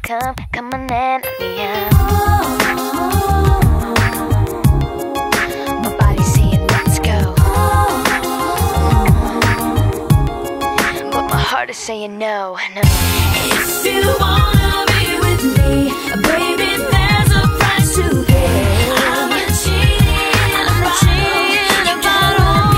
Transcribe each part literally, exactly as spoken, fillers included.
come, come on and let me out. My body's saying let's go, but my heart is saying no, no. If you wanna be with me, baby, there's a price to pay. I'm a genie, I'm a genie in a bottle.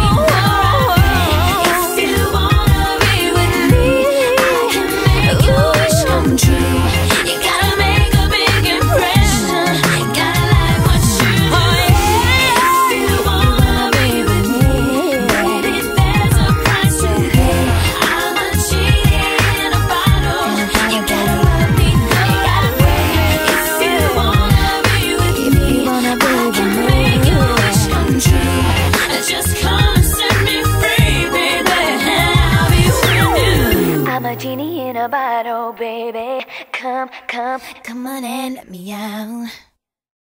If you wanna be with me, I can make your wish come true. You gotta make a big impression, gotta like what you do. If you wanna be with me, baby, there's a price to pay. I'm a genie in a bottle. You gotta love me, you gotta pay. If you wanna be with me, I can make your wish come true. Just come and set me free, baby, and I'll be with you. I'm a genie in a bottle, baby. Come, come, Come on and let me out.